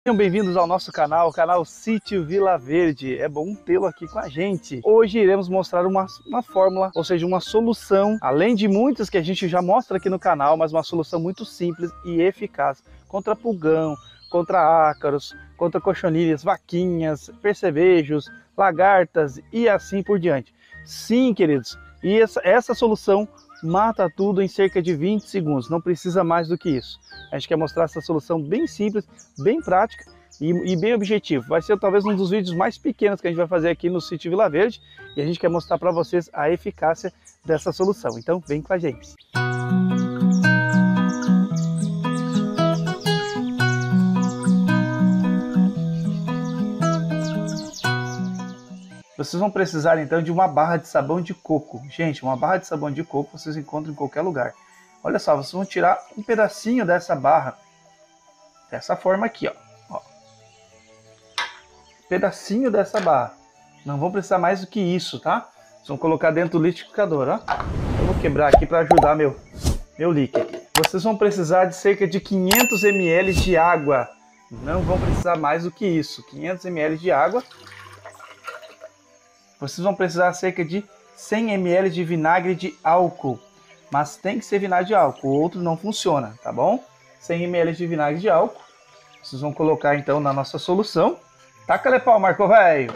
Sejam bem-vindos ao nosso canal, o canal Sítio Vila Verde. É bom tê-lo aqui com a gente. Hoje iremos mostrar uma fórmula, ou seja, uma solução, além de muitas que a gente já mostra aqui no canal, mas uma solução muito simples e eficaz contra pulgão, contra ácaros, contra cochonilhas, vaquinhas, percevejos, lagartas e assim por diante. Sim, queridos, e essa solução mata tudo em cerca de 20 segundos, não precisa mais do que isso. A gente quer mostrar essa solução bem simples, bem prática e bem objetivo. Vai ser talvez um dos vídeos mais pequenos que a gente vai fazer aqui no Sítio Vila Verde e a gente quer mostrar para vocês a eficácia dessa solução. Então vem com a gente. Vocês vão precisar então de uma barra de sabão de coco. Gente, uma barra de sabão de coco vocês encontram em qualquer lugar. Olha só, vocês vão tirar um pedacinho dessa barra, dessa forma aqui, ó. Pedacinho dessa barra. Não vão precisar mais do que isso, tá? Vocês vão colocar dentro do liquidificador, ó. Eu vou quebrar aqui para ajudar meu líquido. Vocês vão precisar de cerca de 500 ml de água. Não vão precisar mais do que isso. 500 ml de água. Vocês vão precisar cerca de 100 ml de vinagre de álcool. Mas tem que ser vinagre de álcool, o outro não funciona, tá bom? 100 ml de vinagre de álcool. Vocês vão colocar então na nossa solução. Taca-lhe pau, Marco velho.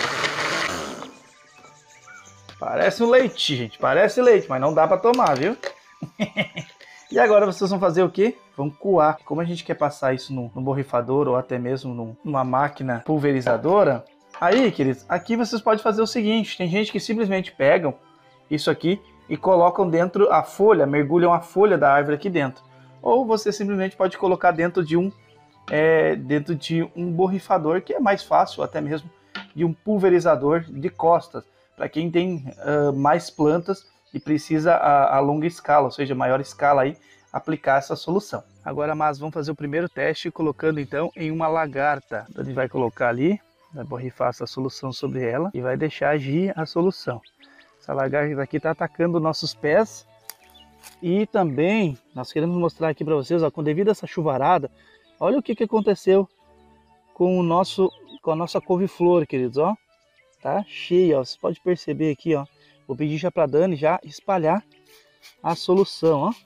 Parece um leite, gente. Parece leite, mas não dá para tomar, viu? E agora vocês vão fazer o quê? Vão coar. Como a gente quer passar isso no borrifador ou até mesmo numa máquina pulverizadora, aí, queridos, aqui vocês podem fazer o seguinte. Tem gente que simplesmente pegam isso aqui e colocam dentro a folha, mergulham a folha da árvore aqui dentro. Ou você simplesmente pode colocar dentro de um borrifador, que é mais fácil, até mesmo de um pulverizador de costas, para quem tem mais plantas e precisa a longa escala, ou seja, maior escala aí, aplicar essa solução. Agora, mas vamos fazer o primeiro teste colocando então em uma lagarta. Então, a gente vai colocar ali, vai borrifar essa solução sobre ela e vai deixar agir a solução. Essa lagarta aqui está atacando nossos pés e também nós queremos mostrar aqui para vocês, ó, devido a essa chuvarada, olha o que aconteceu com a nossa couve-flor, queridos, ó, tá cheia, ó, você pode perceber aqui, ó. Vou pedir já para a Dani já espalhar a solução, ó.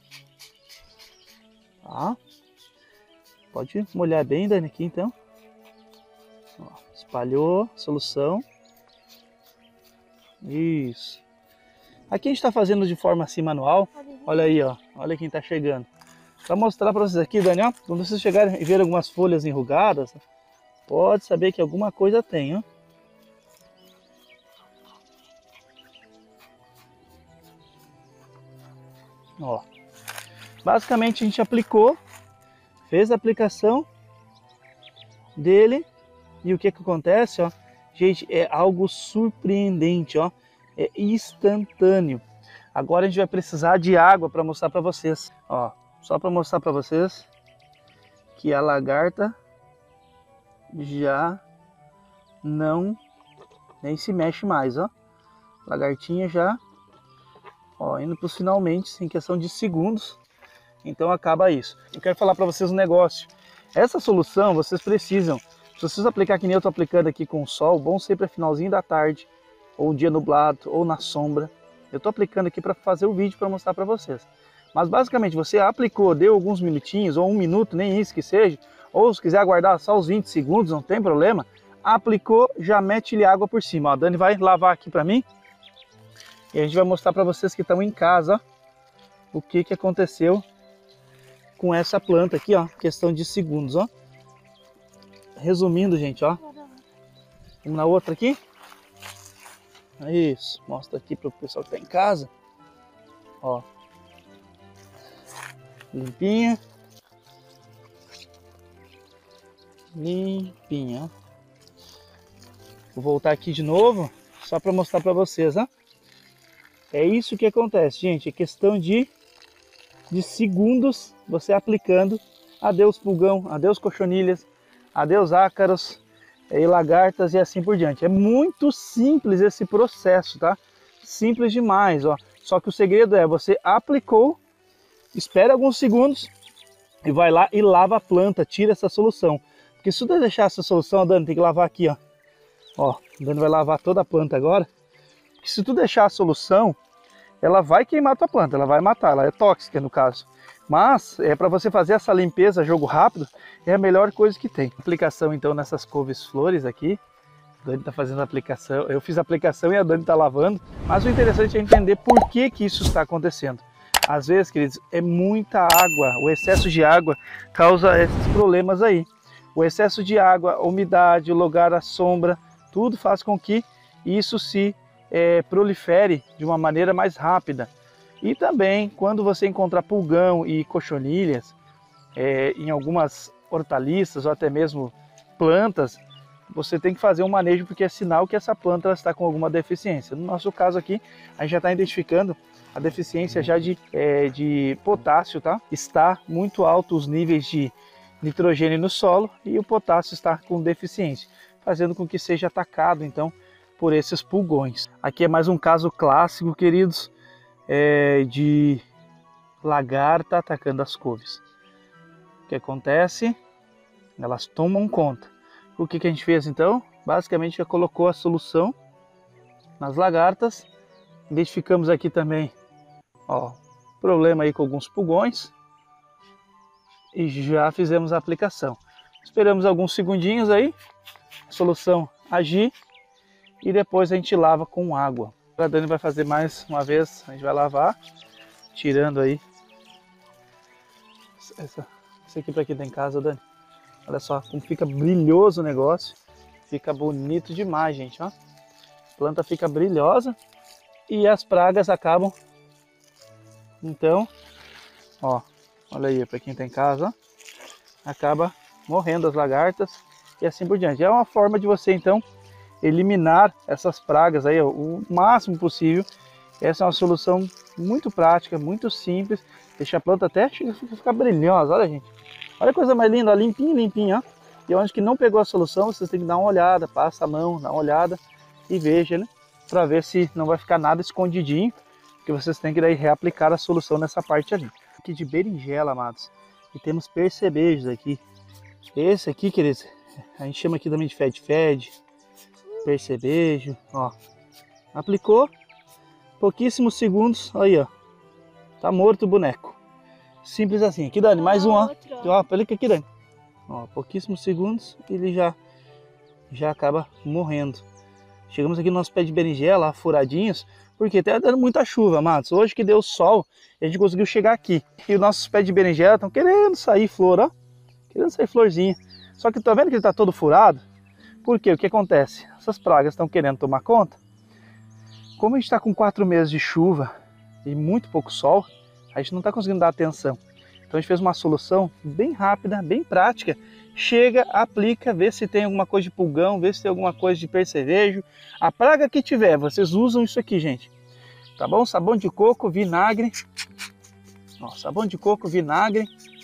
Tá? Pode molhar bem, Dani, aqui então. Ó, espalhou a solução. Isso. Aqui a gente está fazendo de forma assim manual. Olha aí, ó. Olha quem está chegando. Para mostrar para vocês aqui, Dani, ó. Quando vocês chegarem e ver algumas folhas enrugadas, pode saber que alguma coisa tem, ó. Ó. Basicamente a gente aplicou, fez a aplicação dele e o que acontece, ó. Gente, é algo surpreendente, ó. É instantâneo. Agora a gente vai precisar de água para mostrar para vocês, ó. Só para mostrar para vocês que a lagarta já não nem se mexe mais, ó. Lagartinha já, ó, indo para os finalmente em questão de segundos. Então acaba isso. Eu quero falar para vocês um negócio. Essa solução vocês precisam. Se vocês aplicar que nem eu estou aplicando aqui com o sol, bom sempre é finalzinho da tarde, ou um dia nublado, ou na sombra. Eu estou aplicando aqui para fazer o vídeo para mostrar para vocês. Mas basicamente você aplicou, deu alguns minutinhos, ou um minuto, nem isso que seja, ou se quiser aguardar só os 20 segundos, não tem problema. Aplicou, já mete-lhe água por cima. Ó, a Dani vai lavar aqui para mim. E a gente vai mostrar para vocês que estão em casa, ó, o que aconteceu com essa planta aqui, ó, questão de segundos, ó. Resumindo, gente, ó. Vamos na outra aqui. Isso, mostra aqui para o pessoal que está em casa. Ó. Limpinha. Limpinha, ó. Vou voltar aqui de novo, só para mostrar para vocês, ó. É isso que acontece, gente. É questão de segundos você aplicando. Adeus pulgão, adeus cochonilhas, adeus ácaros e lagartas e assim por diante. É muito simples esse processo, tá? Simples demais, ó. Só que o segredo é você aplicou, espera alguns segundos e vai lá e lava a planta, tira essa solução. Porque se tu deixar essa solução, Dani, tem que lavar aqui, ó. Ó, o Dani vai lavar toda a planta agora. Porque se tu deixar a solução, ela vai queimar a tua planta, ela vai matar, ela é tóxica no caso. Mas, para você fazer essa limpeza, jogo rápido, é a melhor coisa que tem. Aplicação então nessas couve-flores aqui. A Dani está fazendo a aplicação, eu fiz a aplicação e a Dani está lavando. Mas o interessante é entender por que isso está acontecendo. Às vezes, queridos, é muita água, o excesso de água causa esses problemas aí. O excesso de água, a umidade, o lugar, a sombra, tudo faz com que isso se prolifere de uma maneira mais rápida. E também, quando você encontrar pulgão e cochonilhas em algumas hortaliças ou até mesmo plantas, você tem que fazer um manejo porque é sinal que essa planta está com alguma deficiência. No nosso caso aqui, a gente já está identificando a deficiência já de potássio, tá? Está muito alto os níveis de nitrogênio no solo e o potássio está com deficiência, fazendo com que seja atacado então por esses pulgões. Aqui é mais um caso clássico, queridos, de lagarta atacando as couves. O que acontece? Elas tomam conta. O que a gente fez então? Basicamente já colocou a solução nas lagartas. Identificamos aqui também, ó, problema aí com alguns pulgões e já fizemos a aplicação. Esperamos alguns segundinhos aí, a solução agir e depois a gente lava com água. A Dani vai fazer mais uma vez, a gente vai lavar, tirando aí isso aqui para quem tem em casa, Dani. Olha só como fica brilhoso o negócio, fica bonito demais, gente, ó. A planta fica brilhosa e as pragas acabam, então, ó, olha aí para quem tem em casa, ó, acaba morrendo as lagartas e assim por diante. É uma forma de você então eliminar essas pragas aí, ó, o máximo possível. Essa é uma solução muito prática, muito simples, deixa a planta até ficar brilhosa. Olha, gente, olha a coisa mais linda, ó, limpinha, limpinha, ó. E onde que não pegou a solução, vocês têm que dar uma olhada, passa a mão, dá uma olhada e veja, né, para ver se não vai ficar nada escondidinho, que vocês têm que daí reaplicar a solução nessa parte ali. Aqui de berinjela, amados, e temos percebejos aqui. Esse aqui, queridos, a gente chama aqui também de fede-fede, percebejo, ó. Aplicou, pouquíssimos segundos, aí, ó, tá morto o boneco. Simples assim. Aqui, Dani, mais um, ó. Ó, aplica aqui, Dani. Ó, pouquíssimos segundos, ele já acaba morrendo. Chegamos aqui no nosso pé de berinjela, furadinhos, porque tá dando muita chuva, amados. Hoje que deu sol, a gente conseguiu chegar aqui. E os nossos pés de berinjela estão querendo sair flor, ó. Querendo sair florzinha. Só que tá vendo que ele tá todo furado? Por quê? O que acontece? Essas pragas estão querendo tomar conta. Como a gente está com 4 meses de chuva e muito pouco sol, a gente não está conseguindo dar atenção. Então a gente fez uma solução bem rápida, bem prática. Chega, aplica, vê se tem alguma coisa de pulgão, vê se tem alguma coisa de percevejo. A praga que tiver, vocês usam isso aqui, gente. Tá bom? Sabão de coco, vinagre. Ó, sabão de coco, vinagre.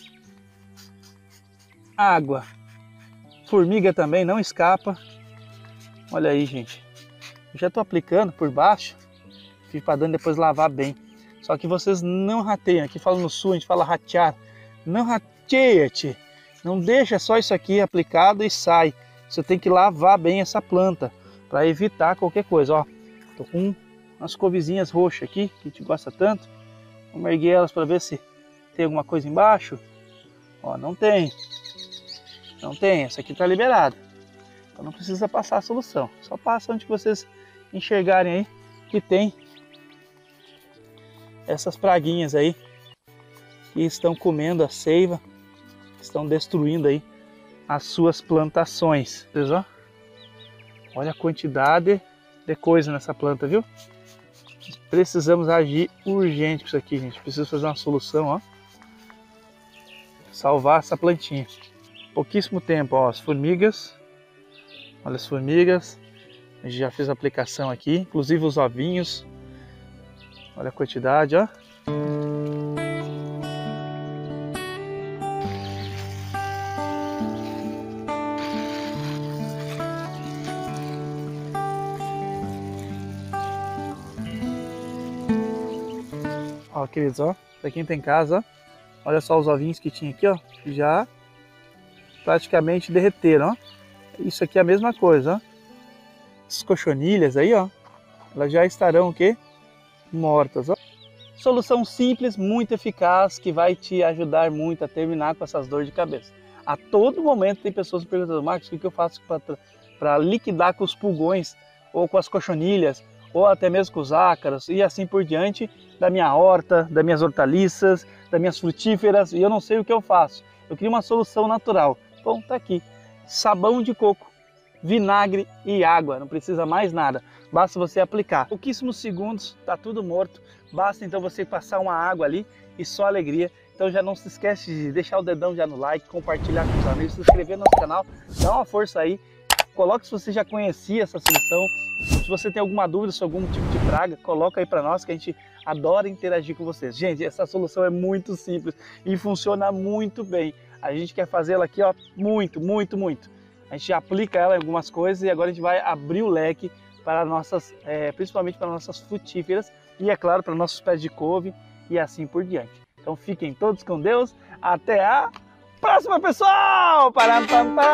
Água. Formiga também, não escapa. Olha aí, gente. Eu já estou aplicando por baixo. Fiz para Dani depois lavar bem. Só que vocês não rateiam. Aqui fala no sul, a gente fala ratear. Não rateia-te. Não deixa só isso aqui aplicado e sai. Você tem que lavar bem essa planta para evitar qualquer coisa. Ó, tô com umas couvezinhas roxas aqui, que a gente gosta tanto. Vamos erguer elas para ver se tem alguma coisa embaixo. Ó, não tem. Não tem, essa aqui está liberada. Então não precisa passar a solução. Só passa onde vocês enxergarem aí que tem essas praguinhas aí que estão comendo a seiva, estão destruindo aí as suas plantações. Vocês, ó, olha a quantidade de coisa nessa planta, viu? Precisamos agir urgente com isso aqui, gente. Precisa fazer uma solução, ó. Salvar essa plantinha. Pouquíssimo tempo, ó, as formigas. Olha as formigas. A gente já fez a aplicação aqui, inclusive os ovinhos. Olha a quantidade, ó. Ó, queridos, ó, pra quem tem casa, ó, olha só os ovinhos que tinha aqui, ó, já praticamente derreteram, ó. Isso aqui é a mesma coisa, ó. As cochonilhas aí, ó, elas já estarão o quê? Mortas, ó. Solução simples, muito eficaz, que vai te ajudar muito a terminar com essas dores de cabeça. A todo momento tem pessoas me perguntando: Marcos, o que eu faço para liquidar com os pulgões, ou com as cochonilhas, ou até mesmo com os ácaros, e assim por diante, da minha horta, das minhas hortaliças, das minhas frutíferas, e eu não sei o que eu faço. Eu queria uma solução natural. Bom, tá aqui. Sabão de coco, vinagre e água, não precisa mais nada. Basta você aplicar. Pouquíssimos segundos, tá tudo morto. Basta então você passar uma água ali e só alegria. Então já não se esquece de deixar o dedão já no like, compartilhar com os amigos, se inscrever no nosso canal, dá uma força aí. Coloque se você já conhecia essa solução. Se você tem alguma dúvida sobre algum tipo de praga, coloca aí para nós que a gente adora interagir com vocês. Gente, essa solução é muito simples e funciona muito bem. A gente quer fazê-la aqui, ó, muito. A gente aplica ela em algumas coisas e agora a gente vai abrir o leque para nossas, principalmente para nossas frutíferas e, é claro, para nossos pés de couve e assim por diante. Então fiquem todos com Deus. Até a próxima, pessoal! Adeus,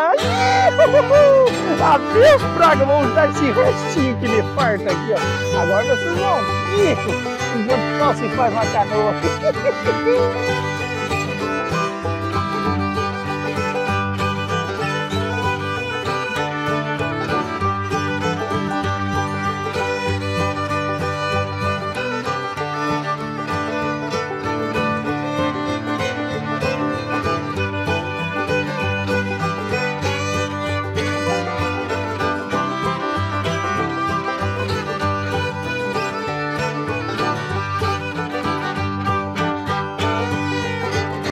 praga! Vamos dar esse restinho que me farta aqui, ó. Agora vocês vão ver enquanto só se faz uma canoa.